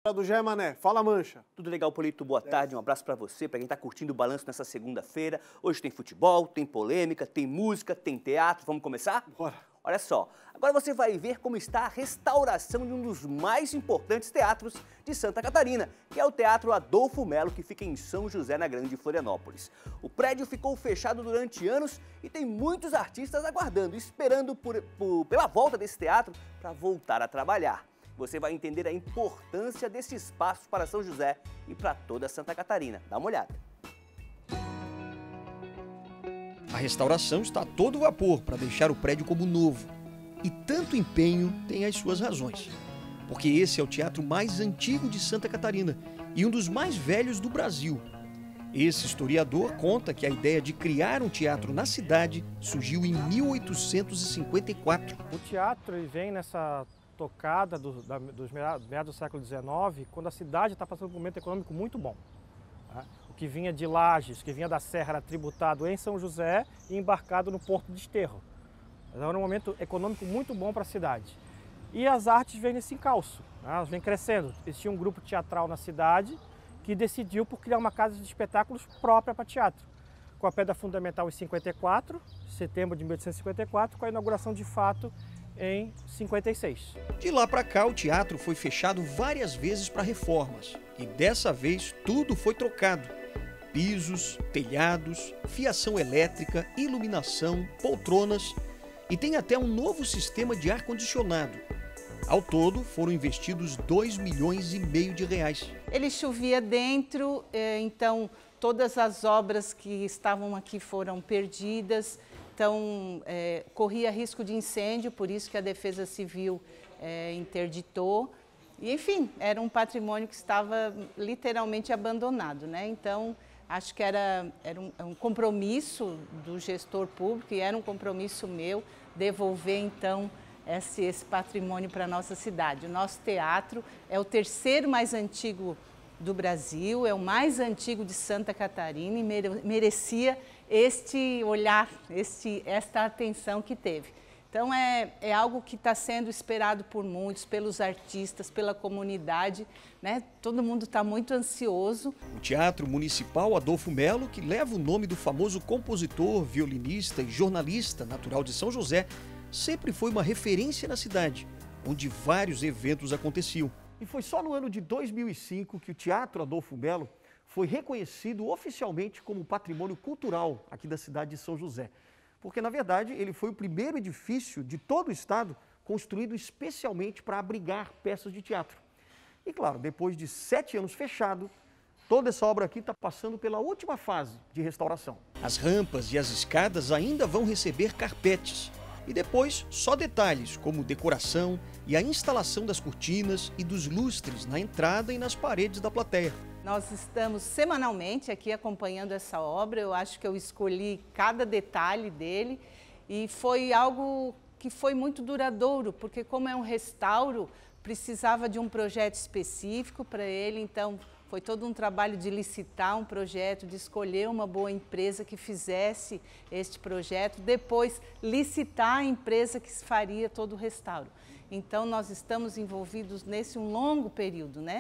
Do Gé Mané, fala Mancha. Tudo legal, Polito? Boa tarde, um abraço pra você, pra quem tá curtindo o Balanço nessa segunda-feira. Hoje tem futebol, tem polêmica, tem música, tem teatro. Vamos começar? Bora. Olha só, agora você vai ver como está a restauração de um dos mais importantes teatros de Santa Catarina, que é o Teatro Adolfo Melo, que fica em São José, na Grande Florianópolis. O prédio ficou fechado durante anos e tem muitos artistas aguardando, esperando pela volta desse teatro para voltar a trabalhar. Você vai entender a importância desse espaço para São José e para toda Santa Catarina. Dá uma olhada. A restauração está a todo vapor para deixar o prédio como novo. E tanto empenho tem as suas razões. Porque esse é o teatro mais antigo de Santa Catarina e um dos mais velhos do Brasil. Esse historiador conta que a ideia de criar um teatro na cidade surgiu em 1854. O teatro ele vem nessa tocada dos meados do século XIX, quando a cidade está passando por um momento econômico muito bom. O que vinha de Lages, que vinha da Serra, era tributado em São José e embarcado no Porto de Desterro. Então, era um momento econômico muito bom para a cidade. E as artes vêm nesse encalço, elas vêm crescendo. Existia um grupo teatral na cidade que decidiu por criar uma casa de espetáculos própria para teatro, com a pedra fundamental em 54, setembro de 1854, com a inauguração de fato em 56. De lá para cá, o teatro foi fechado várias vezes para reformas. E dessa vez, tudo foi trocado. Pisos, telhados, fiação elétrica, iluminação, poltronas e tem até um novo sistema de ar-condicionado. Ao todo, foram investidos R$2,5 milhões de reais. Ele chovia dentro, então todas as obras que estavam aqui foram perdidas. Então, corria risco de incêndio, por isso que a Defesa Civil interditou. E, enfim, era um patrimônio que estava literalmente abandonado, né? Então, acho que era um compromisso do gestor público e era um compromisso meu devolver, então, esse patrimônio para a nossa cidade. O nosso teatro é o terceiro mais antigo do Brasil, é o mais antigo de Santa Catarina e merecia este olhar, esta atenção que teve. Então é algo que está sendo esperado por muitos, pelos artistas, pela comunidade, né? Todo mundo está muito ansioso. O Teatro Municipal Adolfo Melo, que leva o nome do famoso compositor, violinista e jornalista natural de São José, sempre foi uma referência na cidade, onde vários eventos aconteciam. E foi só no ano de 2005 que o Teatro Adolfo Melo foi reconhecido oficialmente como patrimônio cultural aqui da cidade de São José. Porque, na verdade, ele foi o primeiro edifício de todo o estado construído especialmente para abrigar peças de teatro. E, claro, depois de 7 anos fechado, toda essa obra aqui está passando pela última fase de restauração. As rampas e as escadas ainda vão receber carpetes. E depois, só detalhes, como decoração e a instalação das cortinas e dos lustres na entrada e nas paredes da plateia. Nós estamos semanalmente aqui acompanhando essa obra, eu acho que eu escolhi cada detalhe dele e foi algo que foi muito duradouro, porque como é um restauro, precisava de um projeto específico para ele, então foi todo um trabalho de licitar um projeto, de escolher uma boa empresa que fizesse este projeto, depois licitar a empresa que faria todo o restauro. Então nós estamos envolvidos nesse um longo período, né?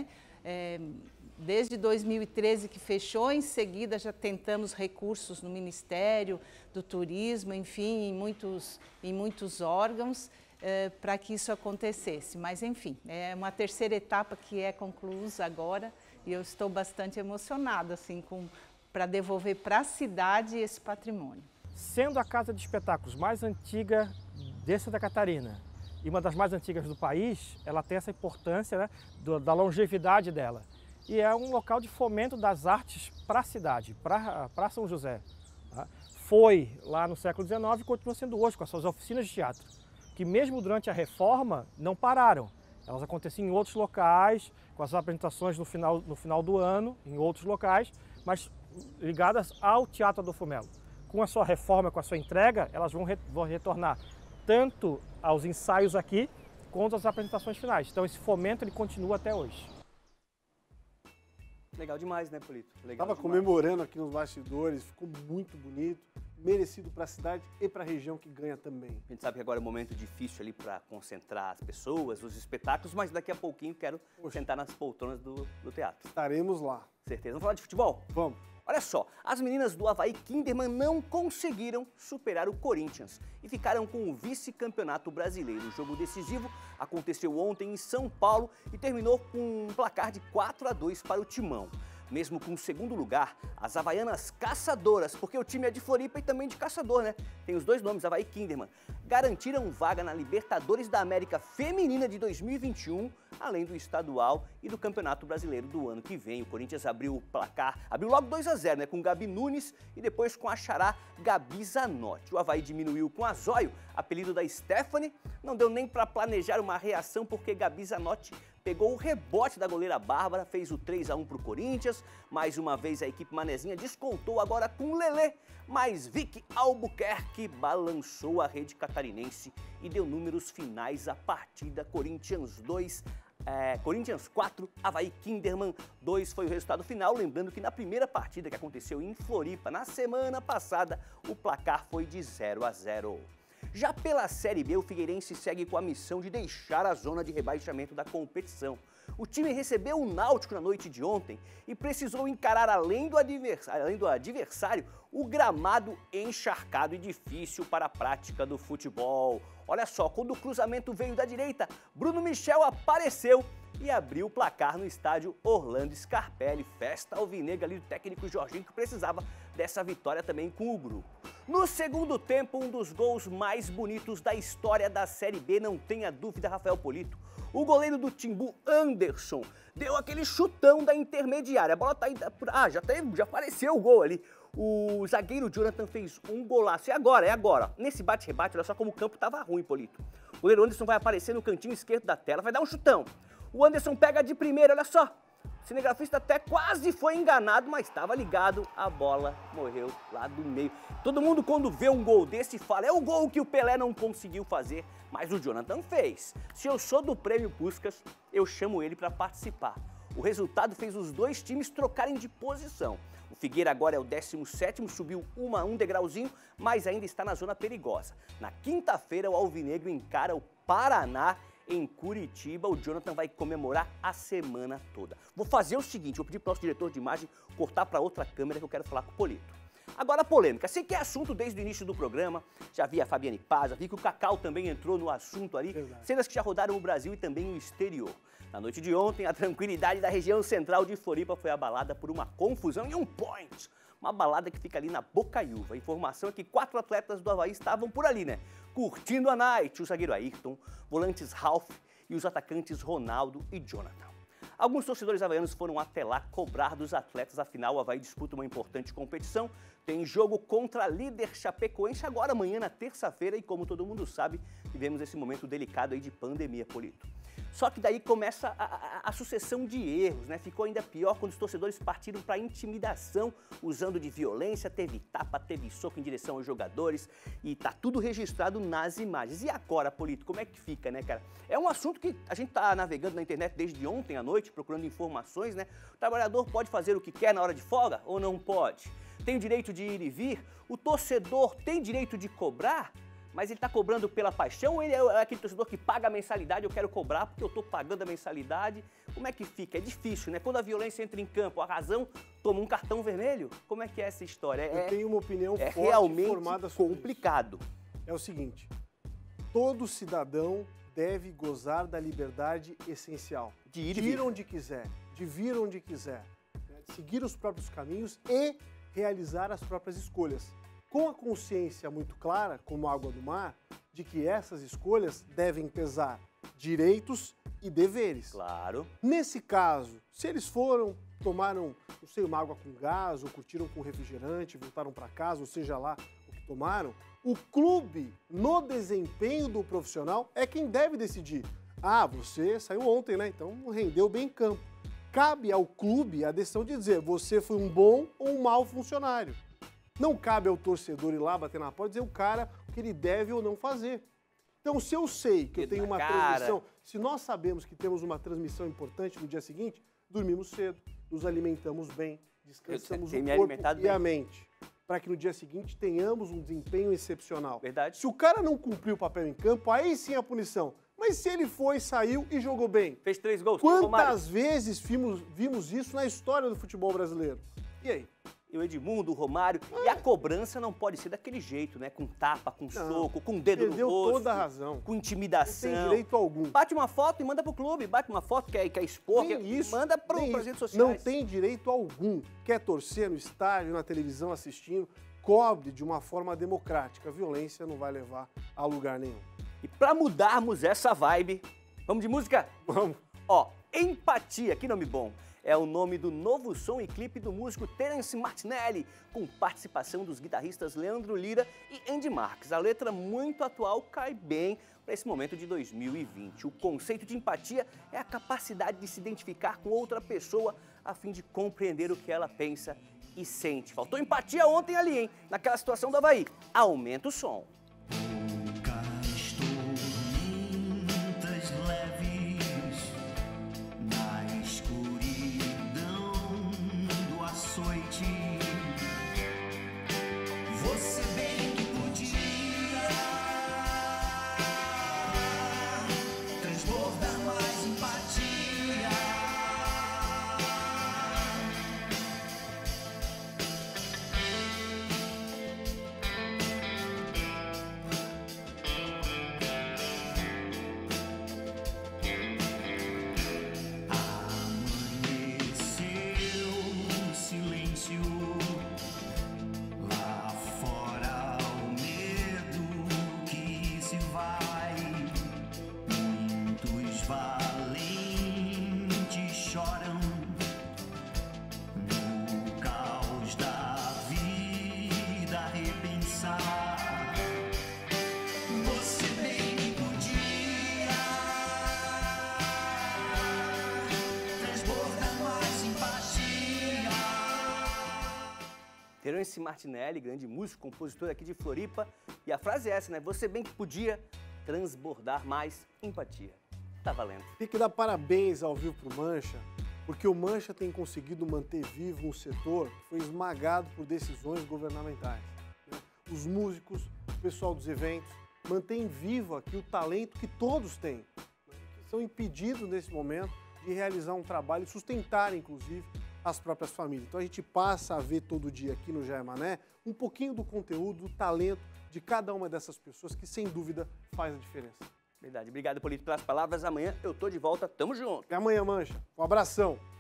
Desde 2013 que fechou, em seguida já tentamos recursos no Ministério do Turismo, enfim, em muitos órgãos, para que isso acontecesse. Mas, enfim, é uma terceira etapa que é concluída agora e eu estou bastante emocionada assim, para devolver para a cidade esse patrimônio. Sendo a casa de espetáculos mais antiga de Santa Catarina e uma das mais antigas do país, ela tem essa importância, né, da longevidade dela. E é um local de fomento das artes para a cidade, para São José. Foi lá no século XIX e continua sendo hoje, com as suas oficinas de teatro, que mesmo durante a reforma não pararam. Elas aconteciam em outros locais, com as apresentações no final do ano, em outros locais, mas ligadas ao Teatro Adolfo Melo. Com a sua reforma, com a sua entrega, elas vão retornar tanto aos ensaios aqui, quanto às apresentações finais. Então esse fomento ele continua até hoje. Legal demais, né, Polito? Legal Tava demais. comemorando aqui nos bastidores, ficou muito bonito, merecido para a cidade e para a região que ganha também. A gente sabe que agora é um momento difícil ali para concentrar as pessoas, os espetáculos, mas daqui a pouquinho quero sentar nas poltronas do teatro. Estaremos lá. Certeza. Vamos falar de futebol? Vamos. Olha só, as meninas do Avaí Kinderman não conseguiram superar o Corinthians e ficaram com o vice-campeonato brasileiro. O jogo decisivo aconteceu ontem em São Paulo e terminou com um placar de 4-2 para o Timão. Mesmo com o segundo lugar, as havaianas caçadoras, porque o time é de Floripa e também de caçador, né? Tem os dois nomes, Avaí Kinderman, garantiram vaga na Libertadores da América Feminina de 2021, além do estadual e do Campeonato Brasileiro do ano que vem. O Corinthians abriu o placar, abriu logo 2-0, né? Com Gabi Nunes e depois com a xará Gabi Zanotti. O Avaí diminuiu com a Zóio, apelido da Stephanie. Não deu nem para planejar uma reação porque Gabi Zanotti pegou o rebote da goleira Bárbara, fez o 3-1 para o Corinthians. Mais uma vez a equipe manezinha descontou agora com Lelê, mas Vicky Albuquerque balançou a rede catarinense e deu números finais à partida. Corinthians 4, Avaí Kinderman 2 foi o resultado final. Lembrando que na primeira partida que aconteceu em Floripa, na semana passada, o placar foi de 0-0. Já pela Série B, o Figueirense segue com a missão de deixar a zona de rebaixamento da competição. O time recebeu o Náutico na noite de ontem e precisou encarar, além do adversário, o gramado encharcado e difícil para a prática do futebol. Olha só, quando o cruzamento veio da direita, Bruno Michel apareceu e abriu o placar no estádio Orlando Scarpelli. Festa alvinegra ali do técnico Jorginho, que precisava dessa vitória também com o grupo. No segundo tempo, um dos gols mais bonitos da história da Série B, não tenha dúvida, Rafael Polito. O goleiro do Timbu, Anderson, deu aquele chutão da intermediária. A bola tá aí, já apareceu o gol ali. O zagueiro Jonathan fez um golaço. É agora. Nesse bate-rebate, olha só como o campo tava ruim, Polito. O goleiro Anderson vai aparecer no cantinho esquerdo da tela, vai dar um chutão. O Anderson pega de primeira, olha só. O cinegrafista até quase foi enganado, mas estava ligado, a bola morreu lá do meio. Todo mundo, quando vê um gol desse, fala, é o gol que o Pelé não conseguiu fazer, mas o Jonathan fez. Se eu sou do Prêmio Puskás, eu chamo ele para participar. O resultado fez os dois times trocarem de posição. O Figueira agora é o 17º, subiu um degrauzinho, mas ainda está na zona perigosa. Na quinta-feira, o Alvinegro encara o Paraná em Curitiba. O Jonathan vai comemorar a semana toda. Vou fazer o seguinte, vou pedir para o nosso diretor de imagem cortar para outra câmera que eu quero falar com o Polito. Agora a polêmica, sei que é assunto desde o início do programa, já vi a Fabiane Paz, já vi que o Cacau também entrou no assunto ali, cenas que já rodaram o Brasil e também o exterior. Na noite de ontem, a tranquilidade da região central de Floripa foi abalada por uma confusão e um point. Uma balada que fica ali na Bocaiúva. A informação é que 4 atletas do Avaí estavam por ali, né? Curtindo a night, o zagueiro Ayrton, volantes Ralph e os atacantes Ronaldo e Jonathan. Alguns torcedores havaianos foram até lá cobrar dos atletas, afinal o Avaí disputa uma importante competição. Tem jogo contra a líder Chapecoense agora amanhã, na terça-feira, e como todo mundo sabe, vivemos esse momento delicado aí de pandemia, Polito. Só que daí começa a sucessão de erros, né? Ficou ainda pior quando os torcedores partiram para intimidação, usando de violência, teve tapa, teve soco em direção aos jogadores e tá tudo registrado nas imagens. E agora, Polito, como é que fica, né, cara? É um assunto que a gente tá navegando na internet desde ontem à noite, procurando informações, né? O trabalhador pode fazer o que quer na hora de folga ou não pode? Tem o direito de ir e vir? O torcedor tem direito de cobrar? Mas ele está cobrando pela paixão ou ele é aquele torcedor que paga a mensalidade, eu quero cobrar porque eu estou pagando a mensalidade? Como é que fica? É difícil, né? Quando a violência entra em campo, a razão toma um cartão vermelho? Como é que é essa história? Eu tenho uma opinião forte realmente formada sobre complicado. Isso. É o seguinte, todo cidadão deve gozar da liberdade essencial. De ir e onde quiser, de vir onde quiser, né? Seguir os próprios caminhos e realizar as próprias escolhas. Com a consciência muito clara, como água do mar, de que essas escolhas devem pesar direitos e deveres. Claro. Nesse caso, se eles tomaram, não sei, uma água com gás, ou curtiram com refrigerante, voltaram para casa, ou seja lá o que tomaram, o clube, no desempenho do profissional, é quem deve decidir. Ah, você saiu ontem, né? Então rendeu bem em campo. Cabe ao clube a decisão de dizer, você foi um bom ou um mau funcionário. Não cabe ao torcedor ir lá bater na porta e dizer o cara o que ele deve ou não fazer. Então, se eu sei que eu tenho uma transmissão, se nós sabemos que temos uma transmissão importante no dia seguinte, dormimos cedo, nos alimentamos bem, descansamos o tenho me corpo alimentado e bem. a mente, para que no dia seguinte tenhamos um desempenho excepcional. Verdade. Se o cara não cumpriu o papel em campo, aí sim a punição. Mas se ele foi, saiu e jogou bem. Fez 3 gols. Romário. Quantas vezes vimos isso na história do futebol brasileiro? E aí? E o Edmundo, o Romário. E a cobrança não pode ser daquele jeito, né? Com tapa, com soco, com dedo no Perdeu rosto. toda a razão. Com Não intimidação. tem direito algum. Bate uma foto e manda pro clube. Bate uma foto, quer expor, Nem isso, manda para nem as isso. redes sociais. Não tem direito algum. Quer torcer no estádio, na televisão, assistindo, cobre de uma forma democrática. A violência não vai levar a lugar nenhum. E para mudarmos essa vibe, vamos de música? Vamos. Ó, Empatia, que nome bom. É o nome do novo som e clipe do músico Terence Martinelli, com participação dos guitarristas Leandro Lira e Andy Marques. A letra muito atual cai bem para esse momento de 2020. O conceito de empatia é a capacidade de se identificar com outra pessoa a fim de compreender o que ela pensa e sente. Faltou empatia ontem ali, hein? Naquela situação do Avaí. Aumenta o som. Você bem que podia transbordar mais empatia. Amanheceu o silêncio. Lá fora o medo que se vai. Muitos valentes choram no caos da vida a repensar. Você bem que podia transbordar mais empatia. Terence Martinelli, grande músico, compositor aqui de Floripa. E a frase é essa, né? Você bem que podia transbordar mais empatia. Tá valendo. Tem que dar parabéns ao Vivo pro Mancha, porque o Mancha tem conseguido manter vivo um setor que foi esmagado por decisões governamentais, né? Os músicos, o pessoal dos eventos, mantém vivo aqui o talento que todos têm, né? Que são impedidos nesse momento de realizar um trabalho e sustentar, inclusive, as próprias famílias. Então a gente passa a ver todo dia aqui no Jair Mané um pouquinho do conteúdo, do talento de cada uma dessas pessoas que, sem dúvida, faz a diferença. Verdade. Obrigado, Polito, pelas palavras. Amanhã eu tô de volta. Tamo junto. Até amanhã, Mancha. Um abração.